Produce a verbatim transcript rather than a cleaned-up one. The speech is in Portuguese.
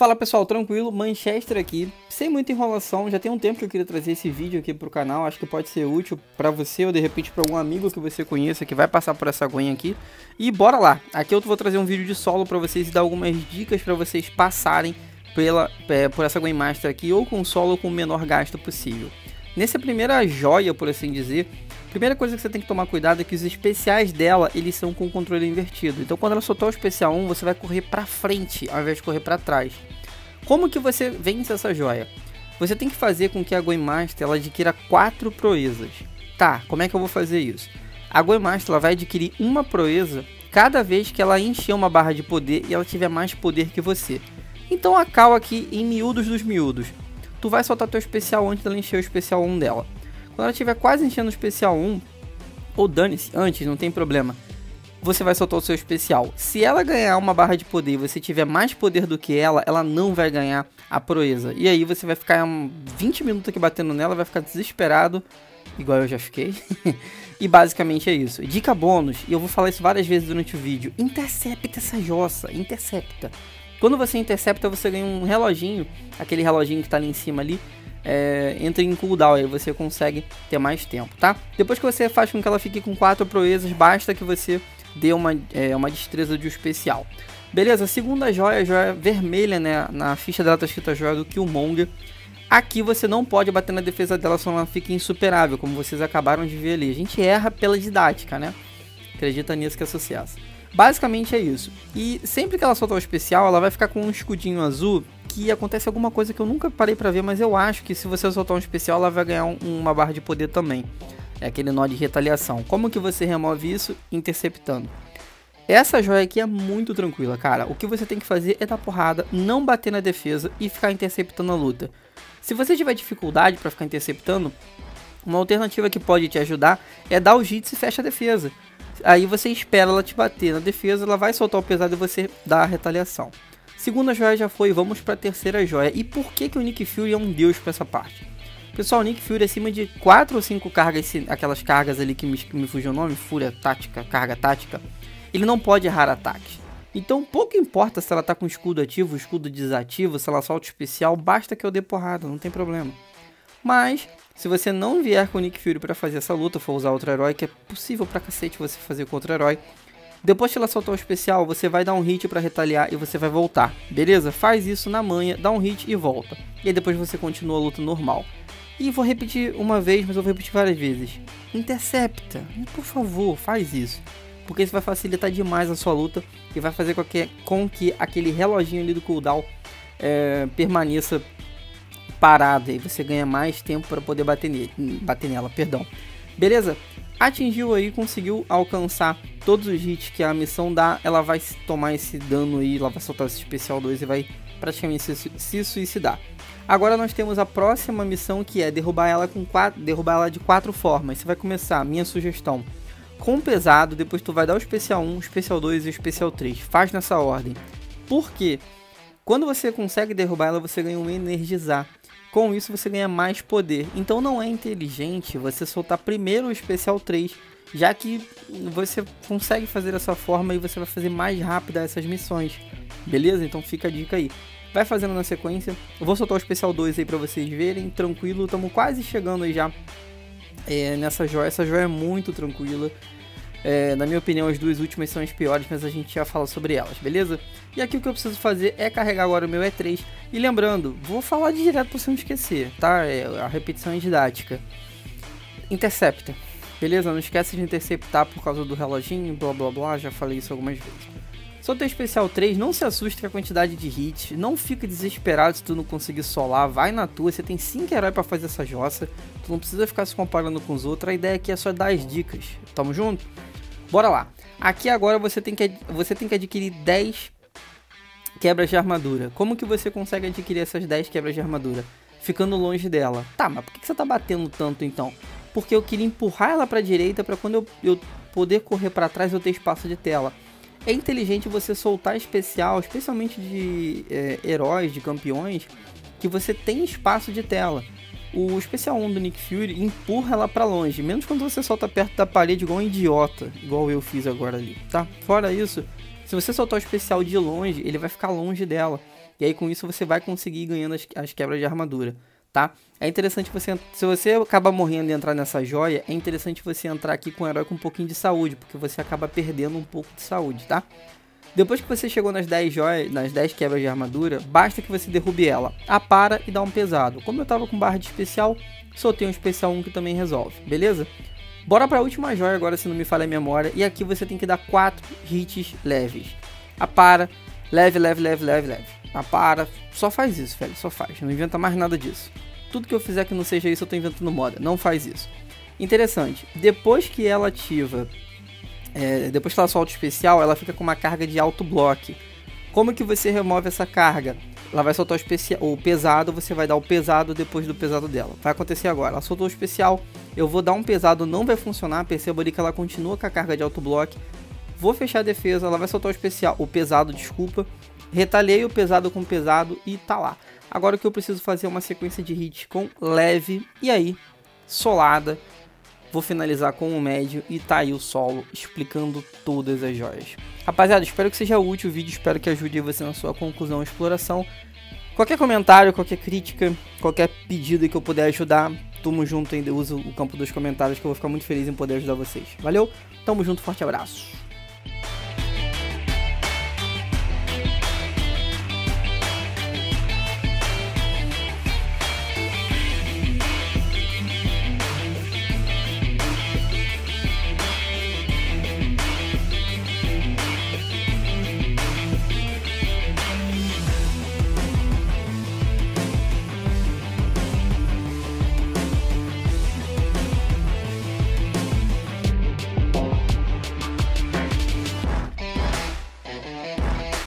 Fala pessoal, tranquilo? Manchester aqui, sem muita enrolação, já tem um tempo que eu queria trazer esse vídeo aqui pro canal, acho que pode ser útil pra você ou de repente pra algum amigo que você conheça que vai passar por essa aguinha aqui. E bora lá, aqui eu vou trazer um vídeo de solo pra vocês e dar algumas dicas pra vocês passarem pela, é, por essa Gwen Master aqui, ou com solo ou com o menor gasto possível. Nessa primeira joia, por assim dizer, a primeira coisa que você tem que tomar cuidado é que os especiais dela, eles são com o controle invertido. Então quando ela soltar o especial um, você vai correr pra frente, ao invés de correr pra trás. Como que você vence essa joia? Você tem que fazer com que a Gwen Master ela adquira quatro proezas. Tá, como é que eu vou fazer isso? A Gwen Master ela vai adquirir uma proeza cada vez que ela encher uma barra de poder e ela tiver mais poder que você. Então a cal aqui em miúdos dos miúdos. Tu vai soltar teu especial antes dela encher o especial um dela. Quando ela estiver quase enchendo o especial um, ou dane-se, antes, não tem problema, você vai soltar o seu especial. Se ela ganhar uma barra de poder e você tiver mais poder do que ela, ela não vai ganhar a proeza. E aí você vai ficar um, vinte minutos aqui batendo nela, vai ficar desesperado, igual eu já fiquei. E basicamente é isso. Dica bônus, e eu vou falar isso várias vezes durante o vídeo, intercepta essa jossa, intercepta. Quando você intercepta, você ganha um reloginho, aquele reloginho que tá ali em cima ali, é, entra em cooldown, aí você consegue ter mais tempo, tá? Depois que você faz com que ela fique com quatro proezas, basta que você dê uma, é, uma destreza de um especial. Beleza, a segunda joia, a joia vermelha, né? Na ficha dela tá escrita a joia do Killmonger. Aqui você não pode bater na defesa dela, senão ela fica insuperável, como vocês acabaram de ver ali. A gente erra pela didática, né? Acredita nisso que é sucesso. Basicamente é isso. E sempre que ela soltar o especial, ela vai ficar com um escudinho azul, que acontece alguma coisa que eu nunca parei pra ver, mas eu acho que se você soltar um especial, ela vai ganhar um, uma barra de poder também. É aquele nó de retaliação. Como que você remove isso? Interceptando. Essa joia aqui é muito tranquila, cara. O que você tem que fazer é dar porrada, não bater na defesa e ficar interceptando a luta. Se você tiver dificuldade pra ficar interceptando, uma alternativa que pode te ajudar é dar o jitsu e fecha a defesa. Aí você espera ela te bater na defesa, ela vai soltar o pesado e você dá a retaliação. Segunda joia já foi, vamos para a terceira joia. E por que que o Nick Fury é um deus para essa parte? Pessoal, o Nick Fury acima de quatro ou cinco cargas, aquelas cargas ali que me, que me fugiu o nome, fúria tática, carga tática, ele não pode errar ataques. Então pouco importa se ela tá com escudo ativo, escudo desativo, se ela solta o especial, basta que eu dê porrada, não tem problema. Mas se você não vier com o Nick Fury para fazer essa luta, for usar outro herói, que é possível pra cacete você fazer com outro herói, depois que ela soltar o especial, você vai dar um hit para retaliar e você vai voltar, beleza? Faz isso na manha, dá um hit e volta. E aí depois você continua a luta normal. E vou repetir uma vez, mas eu vou repetir várias vezes. Intercepta, por favor, faz isso. Porque isso vai facilitar demais a sua luta e vai fazer com que, com que aquele reloginho ali do cooldown é, permaneça parado. E você ganha mais tempo para poder bater, nele, bater nela, perdão. Beleza? Atingiu aí, conseguiu alcançar todos os hits que a missão dá, ela vai tomar esse dano aí, ela vai soltar esse especial dois e vai praticamente se, se suicidar. Agora nós temos a próxima missão, que é derrubar ela, com quatro, derrubar ela de quatro formas. Você vai começar, minha sugestão, com pesado, depois tu vai dar o especial um, o especial dois e o especial três. Faz nessa ordem. Por quê? Quando você consegue derrubar ela, você ganha um energizar. Com isso você ganha mais poder. Então não é inteligente você soltar primeiro o especial três, já que você consegue fazer dessa forma e você vai fazer mais rápido essas missões. Beleza? Então fica a dica aí. Vai fazendo na sequência. Eu vou soltar o especial dois aí pra vocês verem. Tranquilo, estamos quase chegando aí já é, nessa joia. Essa joia é muito tranquila. É, na minha opinião, as duas últimas são as piores, mas a gente já fala sobre elas, beleza? E aqui o que eu preciso fazer é carregar agora o meu E três. E lembrando, vou falar de direto pra você não esquecer, tá? É, a repetição é didática. Intercepta, beleza? Não esquece de interceptar por causa do reloginho, blá blá blá, já falei isso algumas vezes. Soltei o especial três, não se assuste com a quantidade de hits, não fique desesperado se tu não conseguir solar, vai na tua, você tem cinco heróis pra fazer essa jossa, tu não precisa ficar se comparando com os outros, a ideia aqui é só dar as dicas, tamo junto? Bora lá, aqui agora você tem que, você tem que adquirir dez quebras de armadura. Como que você consegue adquirir essas dez quebras de armadura? Ficando longe dela. Tá, mas por que você tá batendo tanto então? Porque eu queria empurrar ela pra direita pra quando eu, eu poder correr pra trás eu ter espaço de tela. É inteligente você soltar especial, especialmente de é, heróis, de campeões, que você tem espaço de tela. O especial um do Nick Fury empurra ela pra longe, menos quando você solta perto da parede igual um idiota, igual eu fiz agora ali, tá? Fora isso, se você soltar o especial de longe, ele vai ficar longe dela. E aí com isso você vai conseguir ir ganhando as, as quebras de armadura, tá? É interessante você, se você acaba morrendo e entrar nessa joia, é interessante você entrar aqui com um herói com um pouquinho de saúde, porque você acaba perdendo um pouco de saúde, tá? Depois que você chegou nas dez joias, nas dez quebras de armadura, basta que você derrube ela, apara e dá um pesado. Como eu tava com barra de especial, soltei um especial um que também resolve, beleza? Bora pra última joia agora, se não me falha a memória, e aqui você tem que dar quatro hits leves. Apara, leve, leve, leve, leve, leve. Apara, só faz isso, velho, só faz, não inventa mais nada disso. Tudo que eu fizer que não seja isso eu tô inventando moda, não faz isso. Interessante, depois que ela ativa... É, depois que ela solta o especial, ela fica com uma carga de auto block. Como que você remove essa carga? Ela vai soltar o, especial, o pesado, você vai dar o pesado depois do pesado dela. Vai acontecer agora, ela soltou o especial, eu vou dar um pesado, não vai funcionar, perceba ali que ela continua com a carga de auto block. Vou fechar a defesa, ela vai soltar o especial, o pesado, desculpa. Retalhei o pesado com o pesado e tá lá. Agora o que eu preciso fazer é uma sequência de hits com leve e aí, solada. Vou finalizar com o médio e tá aí o solo explicando todas as joias. Rapaziada, espero que seja útil o vídeo, espero que ajude você na sua conclusão e exploração. Qualquer comentário, qualquer crítica, qualquer pedido que eu puder ajudar, tamo junto, ainda uso o campo dos comentários que eu vou ficar muito feliz em poder ajudar vocês. Valeu, tamo junto, forte abraço.